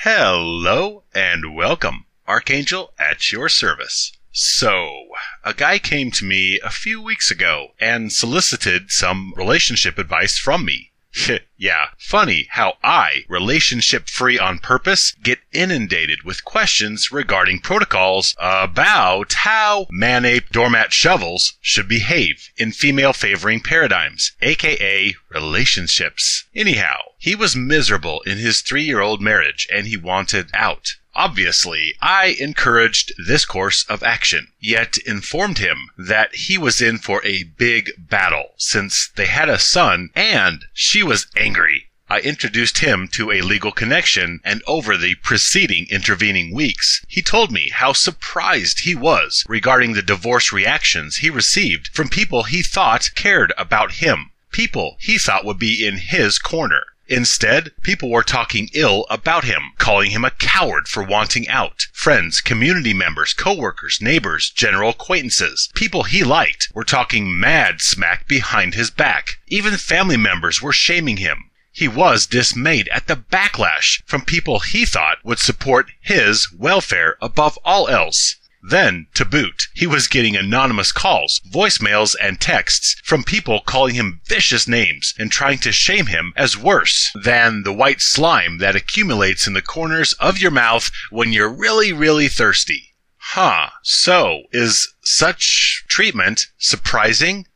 Hello and welcome, Archangel at your service. So, a guy came to me a few weeks ago and solicited some relationship advice from me. Yeah, funny how I, relationship-free on purpose, get inundated with questions regarding protocols about how man-ape doormat shovels should behave in female-favoring paradigms, aka relationships. Anyhow, he was miserable in his 3-year-old marriage and he wanted out. Obviously, I encouraged this course of action, yet informed him that he was in for a big battle since they had a son and she was angry. I introduced him to a legal connection, and over the preceding intervening weeks, he told me how surprised he was regarding the divorce reactions he received from people he thought cared about him, people he thought would be in his corner. Instead, people were talking ill about him, calling him a coward for wanting out. Friends, community members, co-workers, neighbors, general acquaintances, people he liked were talking mad smack behind his back. Even family members were shaming him. He was dismayed at the backlash from people he thought would support his welfare above all else. Then, to boot, he was getting anonymous calls, voicemails, and texts from people calling him vicious names and trying to shame him as worse than the white slime that accumulates in the corners of your mouth when you're really, really thirsty. So, is such treatment surprising?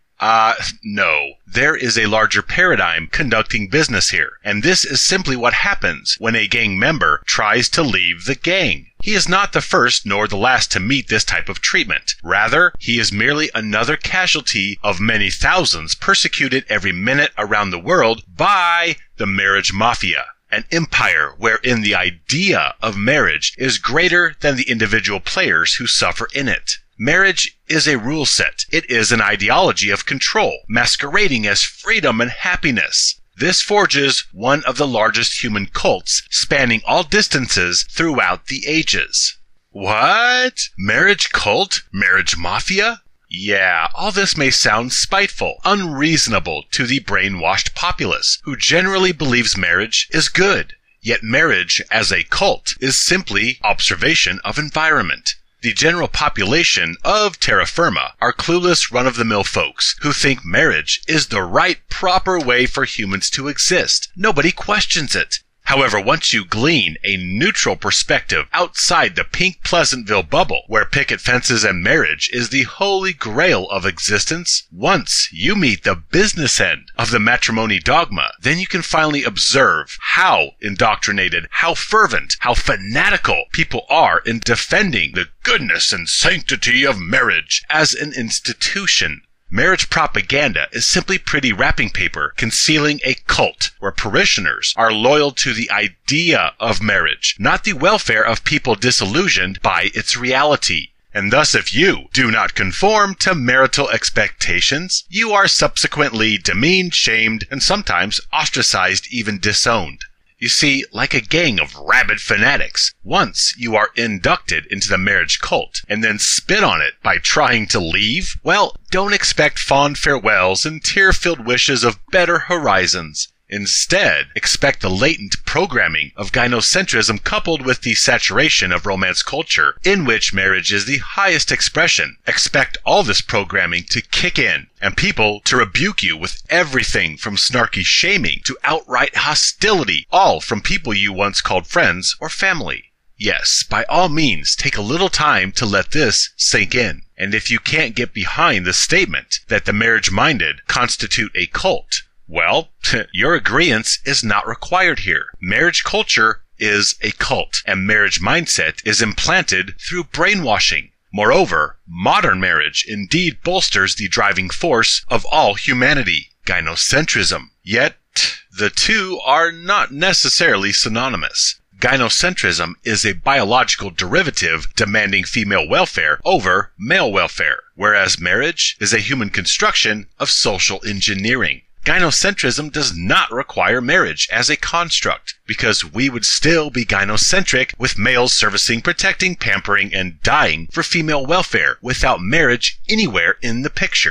No. There is a larger paradigm conducting business here, and this is simply what happens when a gang member tries to leave the gang. He is not the first nor the last to meet this type of treatment. Rather, he is merely another casualty of many thousands persecuted every minute around the world by the marriage mafia, an empire wherein the idea of marriage is greater than the individual players who suffer in it. Marriage is a rule set. It is an ideology of control, masquerading as freedom and happiness. This forges one of the largest human cults, spanning all distances throughout the ages. What? Marriage cult? Marriage mafia? Yeah, all this may sound spiteful, unreasonable to the brainwashed populace, who generally believes marriage is good. Yet marriage, as a cult, is simply observation of environment. The general population of terra firma are clueless run-of-the-mill folks who think marriage is the right, proper way for humans to exist. Nobody questions it. However, once you glean a neutral perspective outside the pink Pleasantville bubble, where picket fences and marriage is the holy grail of existence, once you meet the business end of the matrimony dogma, then you can finally observe how indoctrinated, how fervent, how fanatical people are in defending the goodness and sanctity of marriage as an institution. Marriage propaganda is simply pretty wrapping paper concealing a cult where parishioners are loyal to the idea of marriage, not the welfare of people disillusioned by its reality. And thus, if you do not conform to marital expectations, you are subsequently demeaned, shamed, and sometimes ostracized, even disowned. You see, like a gang of rabid fanatics, once you are inducted into the marriage cult and then spit on it by trying to leave, well, don't expect fond farewells and tear-filled wishes of better horizons. Instead, expect the latent programming of gynocentrism coupled with the saturation of romance culture, in which marriage is the highest expression. Expect all this programming to kick in, and people to rebuke you with everything from snarky shaming to outright hostility, all from people you once called friends or family. Yes, by all means, take a little time to let this sink in. And if you can't get behind the statement that the marriage-minded constitute a cult, well, your agreement is not required here. Marriage culture is a cult, and marriage mindset is implanted through brainwashing. Moreover, modern marriage indeed bolsters the driving force of all humanity, gynocentrism. Yet, the two are not necessarily synonymous. Gynocentrism is a biological derivative demanding female welfare over male welfare, whereas marriage is a human construction of social engineering. Gynocentrism does not require marriage as a construct, because we would still be gynocentric with males servicing, protecting, pampering, and dying for female welfare without marriage anywhere in the picture.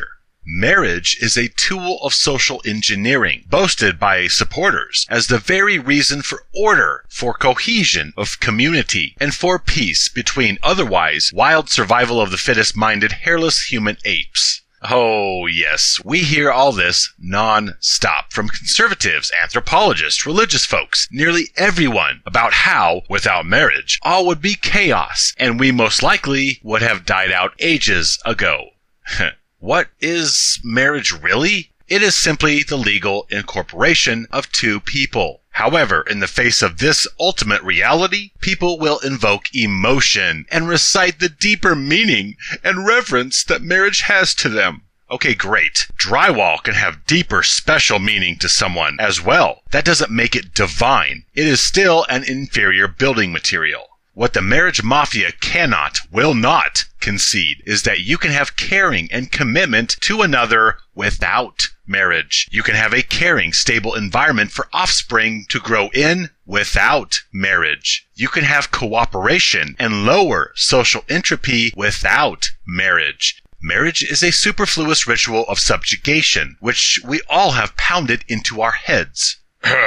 Marriage is a tool of social engineering, boasted by supporters as the very reason for order, for cohesion of community, and for peace between otherwise wild survival of the fittest-minded hairless human apes. Oh, yes, we hear all this non-stop from conservatives, anthropologists, religious folks, nearly everyone, about how, without marriage, all would be chaos, and we most likely would have died out ages ago. What is marriage really? It is simply the legal incorporation of two people. However, in the face of this ultimate reality, people will invoke emotion and recite the deeper meaning and reverence that marriage has to them. Okay, great. Drywall can have deeper special meaning to someone as well. That doesn't make it divine. It is still an inferior building material. What the marriage mafia cannot, will not concede is that you can have caring and commitment to another without marriage. You can have a caring, stable environment for offspring to grow in without marriage. You can have cooperation and lower social entropy without marriage. Marriage is a superfluous ritual of subjugation, which we all have pounded into our heads.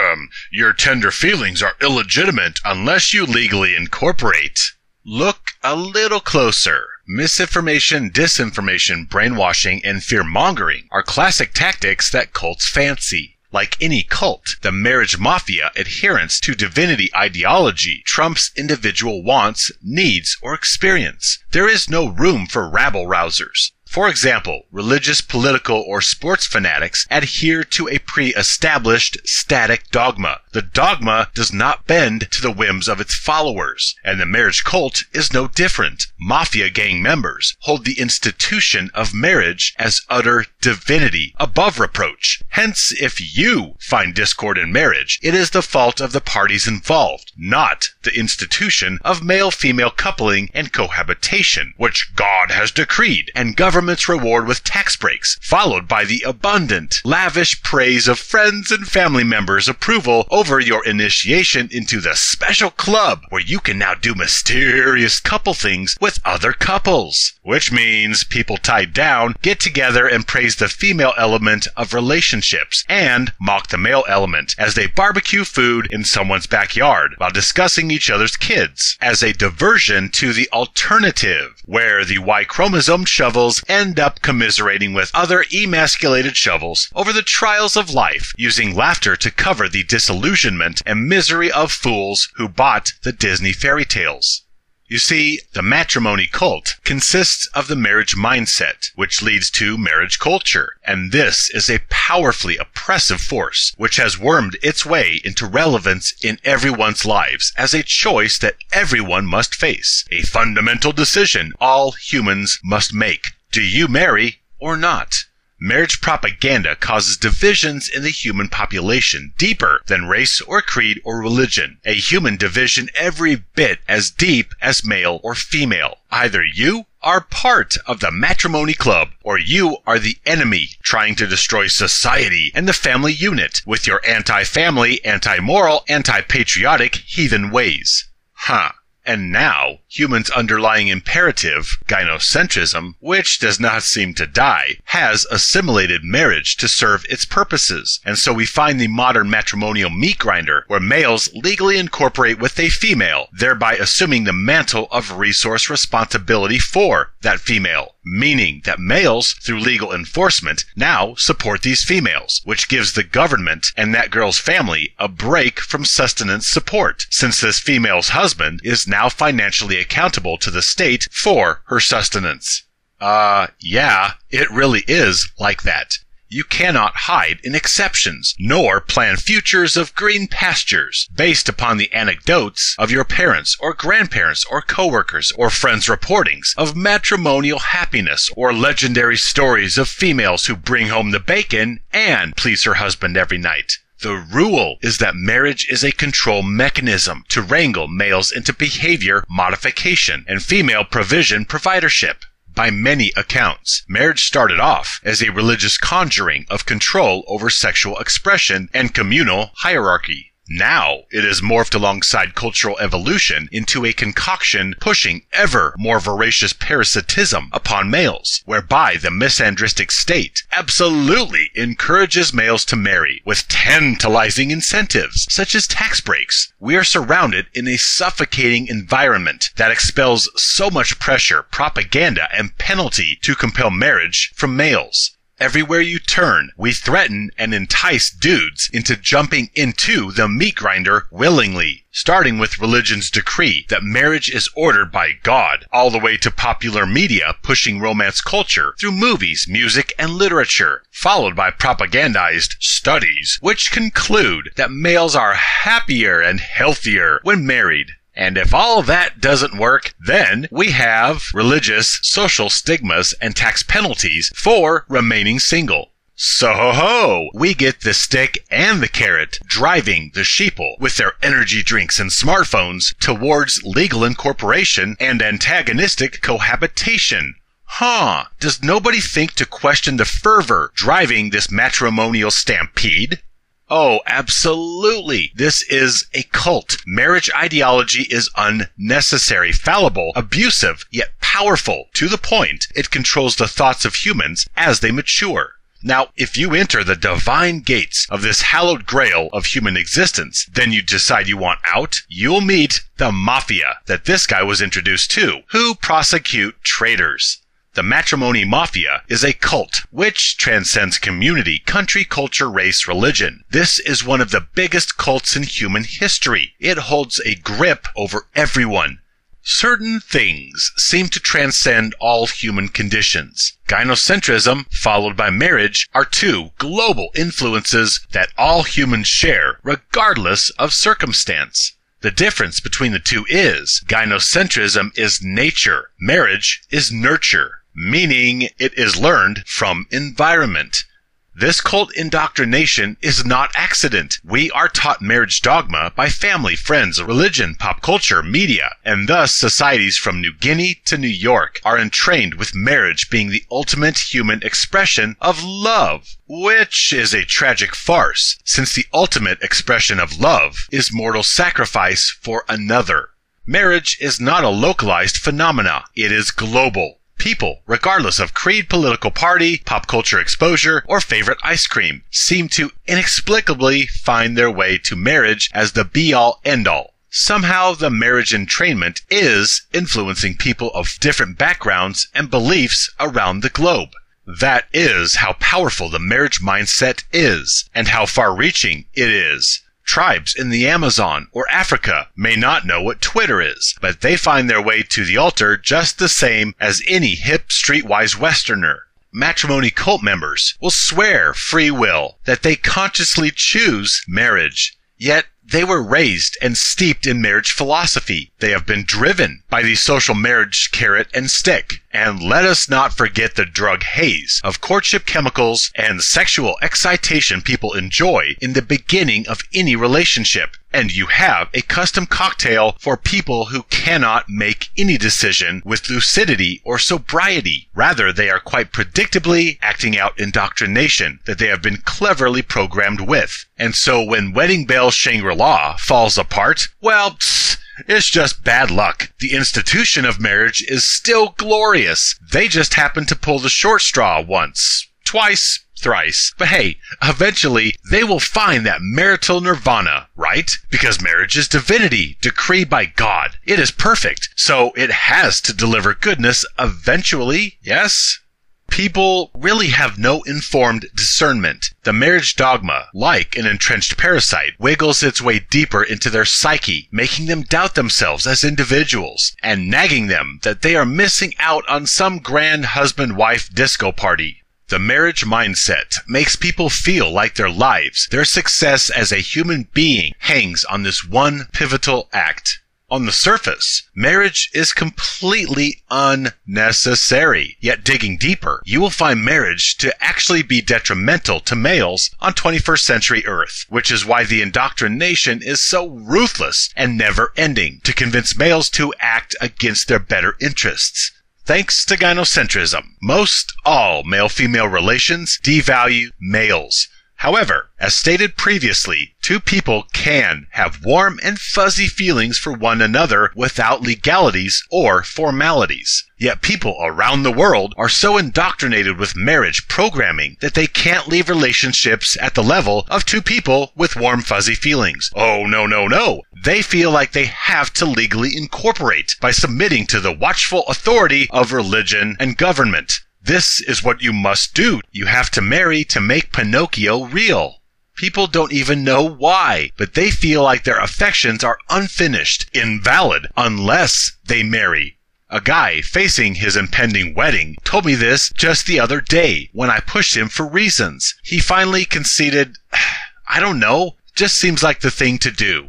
Your tender feelings are illegitimate unless you legally incorporate. Look a little closer. Misinformation, disinformation, brainwashing, and fear-mongering are classic tactics that cults fancy. Like any cult, the marriage mafia adherence to divinity ideology trumps individual wants, needs, or experience. There is no room for rabble-rousers. For example, religious, political, or sports fanatics adhere to a pre-established, static dogma. The dogma does not bend to the whims of its followers, and the marriage cult is no different. Mafia gang members hold the institution of marriage as utter divinity, above reproach. Hence, if you find discord in marriage, it is the fault of the parties involved, not the institution of male-female coupling and cohabitation, which God has decreed, and governments reward with tax breaks, followed by the abundant, lavish praise of friends and family members' approval over your initiation into the special club where you can now do mysterious couple things with other couples. Which means people tied down get together and praise the female element of relationships and mock the male element as they barbecue food in someone's backyard while discussing each other's kids, as a diversion to the alternative, where the Y-chromosome shovels end up commiserating with other emasculated shovels over the trials of life, using laughter to cover the disillusionment and misery of fools who bought the Disney fairy tales. You see, the matrimony cult consists of the marriage mindset, which leads to marriage culture, and this is a powerfully oppressive force which has wormed its way into relevance in everyone's lives as a choice that everyone must face, a fundamental decision all humans must make. Do you marry or not? Marriage propaganda causes divisions in the human population deeper than race or creed or religion. A human division every bit as deep as male or female. Either you are part of the matrimony club, or you are the enemy trying to destroy society and the family unit with your anti-family, anti-moral, anti-patriotic heathen ways. And now, humans' underlying imperative, gynocentrism, which does not seem to die, has assimilated marriage to serve its purposes. And so we find the modern matrimonial meat grinder, where males legally incorporate with a female, thereby assuming the mantle of resource responsibility for that female. Meaning that males, through legal enforcement, now support these females, which gives the government and that girl's family a break from sustenance support, since this female's husband is now financially accountable to the state for her sustenance. Yeah, it really is like that. You cannot hide in exceptions, nor plan futures of green pastures based upon the anecdotes of your parents or grandparents or coworkers or friends' reportings of matrimonial happiness or legendary stories of females who bring home the bacon and please her husband every night. The rule is that marriage is a control mechanism to wrangle males into behavior modification and female provision providership. By many accounts, marriage started off as a religious conjuring of control over sexual expression and communal hierarchy. Now it is morphed alongside cultural evolution into a concoction pushing ever more voracious parasitism upon males, whereby the misandristic state absolutely encourages males to marry with tantalizing incentives, such as tax breaks. We are surrounded in a suffocating environment that expels so much pressure, propaganda, and penalty to compel marriage from males. Everywhere you turn, we threaten and entice dudes into jumping into the meat grinder willingly, starting with religion's decree that marriage is ordered by God, all the way to popular media pushing romance culture through movies, music, and literature, followed by propagandized studies which conclude that males are happier and healthier when married. And if all that doesn't work, then we have religious, social stigmas, and tax penalties for remaining single. So ho-ho! We get the stick and the carrot, driving the sheeple with their energy drinks and smartphones towards legal incorporation and antagonistic cohabitation. Does nobody think to question the fervor driving this matrimonial stampede? Oh, absolutely. This is a cult. Marriage ideology is unnecessary, fallible, abusive, yet powerful. To the point, it controls the thoughts of humans as they mature. Now, if you enter the divine gates of this hallowed grail of human existence, then you decide you want out, you'll meet the mafia that this guy was introduced to, who prosecute traitors. The matrimony mafia is a cult which transcends community, country, culture, race, religion. This is one of the biggest cults in human history. It holds a grip over everyone. Certain things seem to transcend all human conditions. Gynocentrism, followed by marriage, are two global influences that all humans share, regardless of circumstance. The difference between the two is, gynocentrism is nature, marriage is nurture. Meaning it is learned from environment. This cult indoctrination is not accident. We are taught marriage dogma by family, friends, religion, pop culture, media, and thus societies from New Guinea to New York are entrained with marriage being the ultimate human expression of love, which is a tragic farce, since the ultimate expression of love is mortal sacrifice for another. Marriage is not a localized phenomena. It is global. People, regardless of creed, political party, pop culture exposure, or favorite ice cream, seem to inexplicably find their way to marriage as the be-all, end-all. Somehow the marriage entrainment is influencing people of different backgrounds and beliefs around the globe. That is how powerful the marriage mindset is, and how far-reaching it is. Tribes in the Amazon or Africa may not know what Twitter is, but they find their way to the altar just the same as any hip, streetwise Westerner. Matrimony cult members will swear free will that they consciously choose marriage, yet they were raised and steeped in marriage philosophy. They have been driven by the social marriage carrot and stick. And let us not forget the drug haze of courtship chemicals and sexual excitation people enjoy in the beginning of any relationship. And you have a custom cocktail for people who cannot make any decision with lucidity or sobriety. Rather, they are quite predictably acting out indoctrination that they have been cleverly programmed with. And so when Wedding Bell Shangri-La falls apart, well, it's just bad luck. The institution of marriage is still glorious. They just happened to pull the short straw once, twice, thrice. But hey, eventually they will find that marital nirvana, right? Because marriage is divinity, decreed by God. It is perfect, so it has to deliver goodness eventually, yes? People really have no informed discernment. The marriage dogma, like an entrenched parasite, wiggles its way deeper into their psyche, making them doubt themselves as individuals, and nagging them that they are missing out on some grand husband-wife disco party. The marriage mindset makes people feel like their lives, their success as a human being, hangs on this one pivotal act. On the surface, marriage is completely unnecessary. Yet digging deeper, you will find marriage to actually be detrimental to males on 21st century Earth, which is why the indoctrination is so ruthless and never-ending to convince males to act against their better interests. Thanks to gynocentrism, most all male-female relations devalue males. However, as stated previously, two people can have warm and fuzzy feelings for one another without legalities or formalities. Yet people around the world are so indoctrinated with marriage programming that they can't leave relationships at the level of two people with warm fuzzy feelings. Oh, no. They feel like they have to legally incorporate by submitting to the watchful authority of religion and government. This is what you must do. You have to marry to make Pinocchio real. People don't even know why, but they feel like their affections are unfinished, invalid, unless they marry. A guy facing his impending wedding told me this just the other day when I pushed him for reasons. He finally conceded, I don't know, just seems like the thing to do.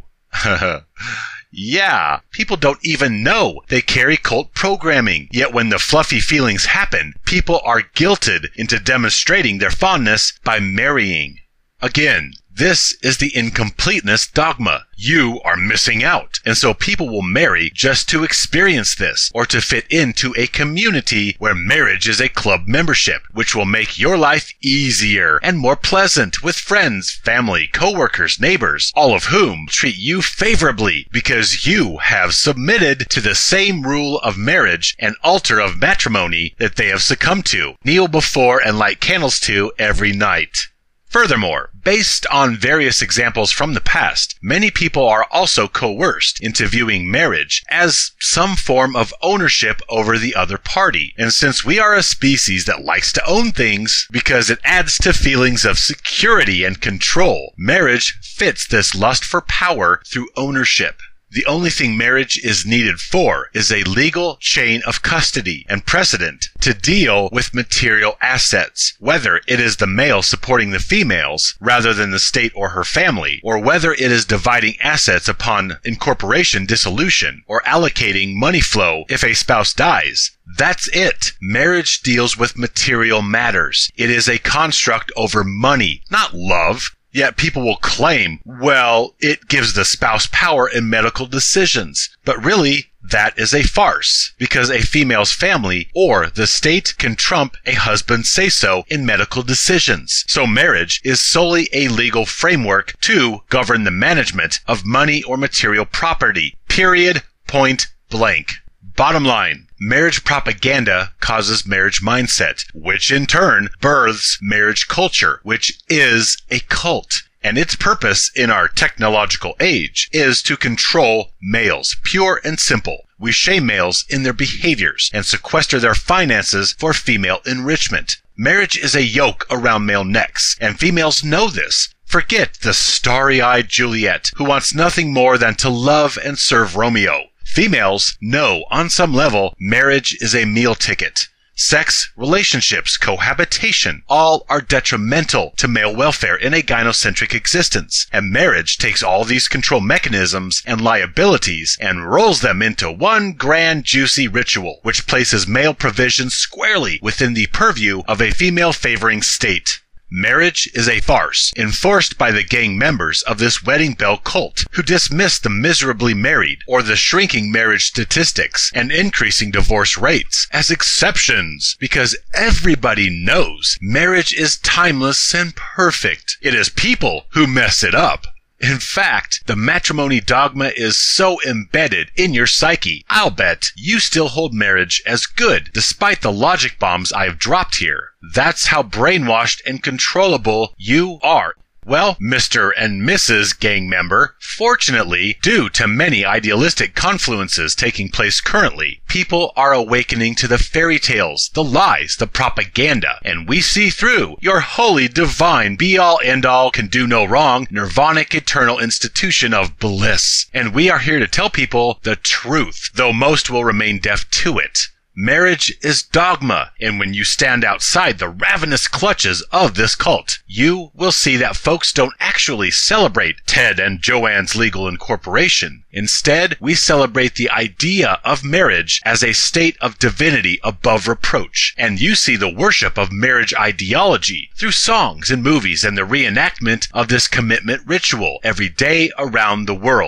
Yeah, people don't even know they carry cult programming. Yet when the fluffy feelings happen, people are guilted into demonstrating their fondness by marrying. Again, this is the incompleteness dogma. You are missing out. And so people will marry just to experience this or to fit into a community where marriage is a club membership, which will make your life easier and more pleasant with friends, family, coworkers, neighbors, all of whom treat you favorably because you have submitted to the same rule of marriage and altar of matrimony that they have succumbed to, kneel before and light candles to every night. Furthermore, based on various examples from the past, many people are also coerced into viewing marriage as some form of ownership over the other party. And since we are a species that likes to own things because it adds to feelings of security and control, marriage fits this lust for power through ownership. The only thing marriage is needed for is a legal chain of custody and precedent to deal with material assets, whether it is the male supporting the females rather than the state or her family, or whether it is dividing assets upon incorporation dissolution, or allocating money flow if a spouse dies. That's it. Marriage deals with material matters. It is a construct over money, not love. Yet people will claim, well, it gives the spouse power in medical decisions. But really, that is a farce, because a female's family or the state can trump a husband's say-so in medical decisions. So marriage is solely a legal framework to govern the management of money or material property. Period. Point blank. Bottom line, marriage propaganda causes marriage mindset, which in turn births marriage culture, which is a cult. And its purpose in our technological age is to control males, pure and simple. We shame males in their behaviors and sequester their finances for female enrichment. Marriage is a yoke around male necks, and females know this. Forget the starry-eyed Juliet, who wants nothing more than to love and serve Romeo. Females know, on some level, marriage is a meal ticket. Sex, relationships, cohabitation, all are detrimental to male welfare in a gynocentric existence. And marriage takes all these control mechanisms and liabilities and rolls them into one grand juicy ritual, which places male provisions squarely within the purview of a female-favoring state. Marriage is a farce, enforced by the gang members of this wedding bell cult, who dismiss the miserably married or the shrinking marriage statistics and increasing divorce rates as exceptions, because everybody knows marriage is timeless and perfect. It is people who mess it up. In fact, the matrimony dogma is so embedded in your psyche, I'll bet you still hold marriage as good, despite the logic bombs I've dropped here. That's how brainwashed and controllable you are. Well, Mr. and Mrs. gang member, fortunately, due to many idealistic confluences taking place currently, people are awakening to the fairy tales, the lies, the propaganda, and we see through your holy, divine, be-all, end-all, can do no wrong, nirvanic, eternal institution of bliss. And we are here to tell people the truth, though most will remain deaf to it. Marriage is dogma, and when you stand outside the ravenous clutches of this cult, you will see that folks don't actually celebrate Ted and Joanne's legal incorporation. Instead, we celebrate the idea of marriage as a state of divinity above reproach, and you see the worship of marriage ideology through songs and movies and the reenactment of this commitment ritual every day around the world.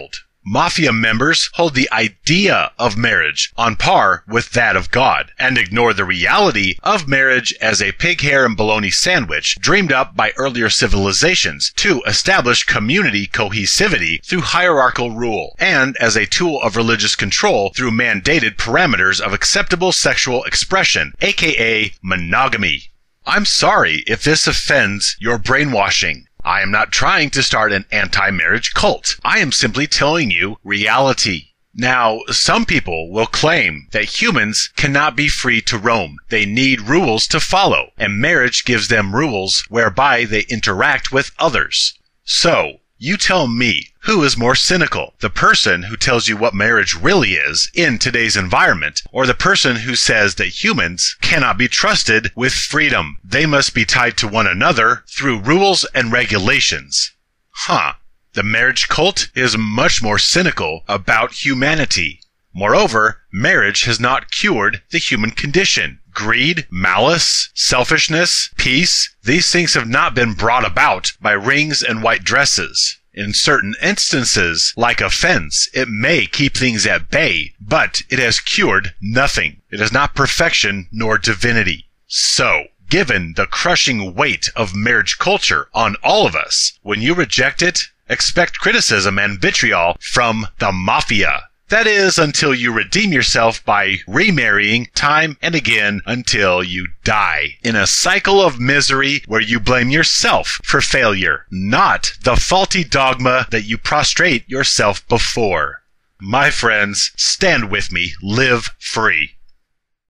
Mafia members hold the idea of marriage on par with that of God, and ignore the reality of marriage as a pig hair and bologna sandwich dreamed up by earlier civilizations to establish community cohesivity through hierarchical rule, and as a tool of religious control through mandated parameters of acceptable sexual expression, aka monogamy. I'm sorry if this offends your brainwashing. I am not trying to start an anti-marriage cult. I am simply telling you reality. Now, some people will claim that humans cannot be free to roam. They need rules to follow, and marriage gives them rules whereby they interact with others. So, you tell me, who is more cynical? The person who tells you what marriage really is in today's environment, or the person who says that humans cannot be trusted with freedom? They must be tied to one another through rules and regulations. The marriage cult is much more cynical about humanity. Moreover, marriage has not cured the human condition. Greed, malice, selfishness, peace, these things have not been brought about by rings and white dresses. In certain instances, like a fence, it may keep things at bay, but it has cured nothing. It is not perfection nor divinity. So, given the crushing weight of marriage culture on all of us, when you reject it, expect criticism and vitriol from the mafia. That is, until you redeem yourself by remarrying time and again until you die, in a cycle of misery where you blame yourself for failure, not the faulty dogma that you prostrate yourself before. My friends, stand with me, live free.